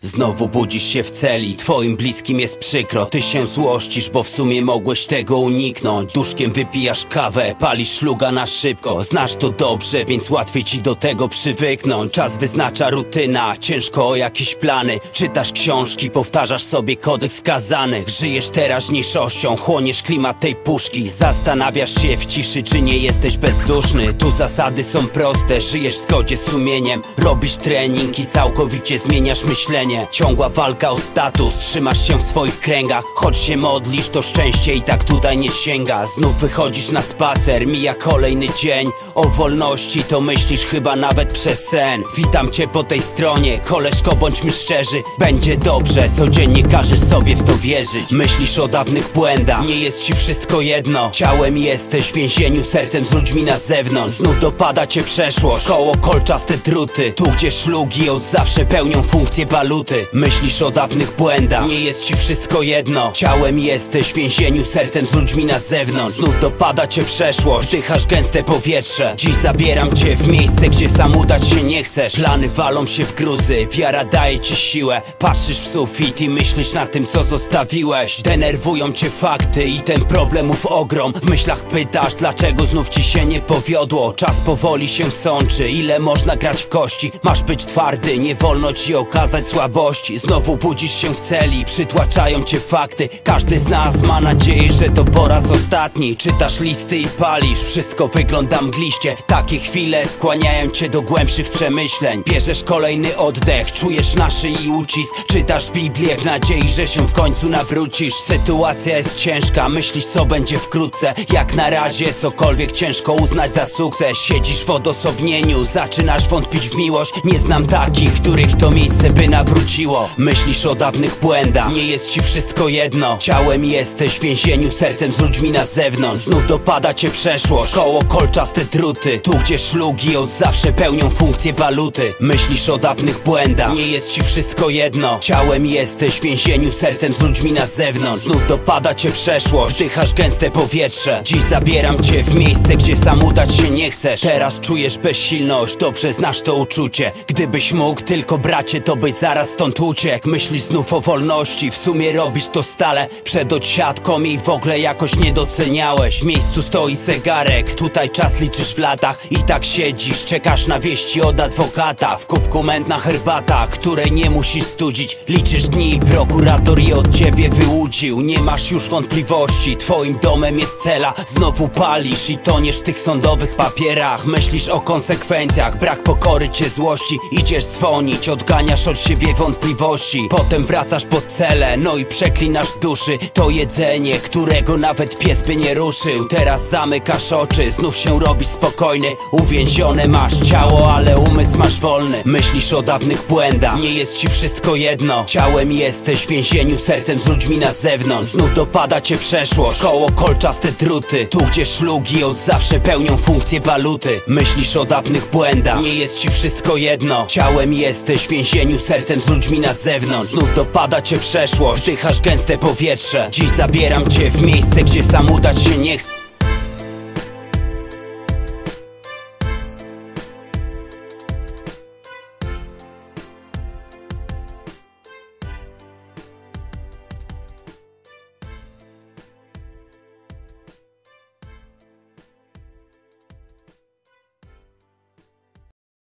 Znowu budzisz się w celi, twoim bliskim jest przykro. Ty się złościsz, bo w sumie mogłeś tego uniknąć. Duszkiem wypijasz kawę, palisz szluga na szybko. Znasz to dobrze, więc łatwiej ci do tego przywyknąć. Czas wyznacza rutyna, ciężko o jakieś plany. Czytasz książki, powtarzasz sobie kodeks skazanych. Żyjesz teraźniejszością, chłoniesz klimat tej puszki. Zastanawiasz się w ciszy, czy nie jesteś bezduszny. Tu zasady są proste, żyjesz w zgodzie z sumieniem. Robisz trening i całkowicie zmieniasz myślenie. Ciągła walka o status, trzymasz się w swoich kręgach. Choć się modlisz, to szczęście i tak tutaj nie sięga. Znów wychodzisz na spacer, mija kolejny dzień. O wolności to myślisz chyba nawet przez sen. Witam cię po tej stronie, koleżko, bądźmy szczerzy. Będzie dobrze, codziennie każesz sobie w to wierzyć. Myślisz o dawnych błędach, nie jest ci wszystko jedno. Ciałem jesteś w więzieniu, sercem z ludźmi na zewnątrz. Znów dopada cię przeszłość, koło kolczaste druty. Tu gdzie szlugi od zawsze pełnią funkcję waluty. Myślisz o dawnych błędach, nie jest ci wszystko jedno. Ciałem jesteś w więzieniu, sercem z ludźmi na zewnątrz. Znów dopada cię przeszłość, wdychasz gęste powietrze. Dziś zabieram cię w miejsce, gdzie sam udać się nie chcesz. Plany walą się w gruzy, wiara daje ci siłę. Patrzysz w sufit i myślisz na tym, co zostawiłeś. Denerwują cię fakty i ten problemów ogrom. W myślach pytasz, dlaczego znów ci się nie powiodło. Czas powoli się sączy, ile można grać w kości. Masz być twardy, nie wolno ci okazać słabości. Znowu budzisz się w celi, przytłaczają cię fakty. Każdy z nas ma nadzieję, że to po raz ostatni. Czytasz listy i palisz, wszystko wygląda mgliście. Takie chwile skłaniają cię do głębszych przemyśleń. Bierzesz kolejny oddech, czujesz na szyi ucisk. Czytasz Biblię w nadziei, że się w końcu nawrócisz. Sytuacja jest ciężka, myślisz co będzie wkrótce. Jak na razie cokolwiek ciężko uznać za sukces. Siedzisz w odosobnieniu, zaczynasz wątpić w miłość. Nie znam takich, których to miejsce by nawróciło. Myślisz o dawnych błędach, nie jest ci wszystko jedno. Ciałem jesteś w więzieniu, sercem z ludźmi na zewnątrz. Znów dopada cię przeszłość, koło kolczaste druty. Tu gdzie szlugi od zawsze pełnią funkcję waluty. Myślisz o dawnych błędach, nie jest ci wszystko jedno. Ciałem jesteś w więzieniu, sercem z ludźmi na zewnątrz. Znów dopada cię przeszłość, wdychasz gęste powietrze. Dziś zabieram cię w miejsce, gdzie sam udać się nie chcesz. Teraz czujesz bezsilność, dobrze znasz to uczucie. Gdybyś mógł tylko bracie, to byś zaraz stąd uciekł. Myślisz znów o wolności, w sumie robisz to stale. Przed odsiadką i w ogóle jakoś nie doceniałeś. W miejscu stoi zegarek, tutaj czas liczysz w latach. I tak siedzisz, czekasz na wieści od adwokata. W kubku mętna herbata, której nie musisz studzić. Liczysz dni, prokurator je od ciebie wyłudził. Nie masz już wątpliwości, twoim domem jest cela. Znowu palisz i toniesz w tych sądowych papierach. Myślisz o konsekwencjach, brak pokory cię złości. Idziesz dzwonić, odganiasz od siebie wątpliwości. Potem wracasz pod celę, no i przeklinasz duszy. To jedzenie, którego nawet pies by nie ruszył. Teraz zamykasz oczy, znów się robisz spokojny. Uwięzione masz ciało, ale umysł masz wolny. Myślisz o dawnych błędach, nie jest ci wszystko jedno. Ciałem jesteś w więzieniu, sercem z ludźmi na zewnątrz. Znów dopada cię przeszłość, koło kolczaste druty. Tu gdzie szlugi od zawsze pełnią funkcję waluty. Myślisz o dawnych błędach, nie jest ci wszystko jedno. Ciałem jesteś w więzieniu, sercem z ludźmi na zewnątrz. Znów dopada cię przeszłość, wdychasz gęste powietrze. Dziś zabieram cię w miejsce, gdzie sam udać się nie chcesz.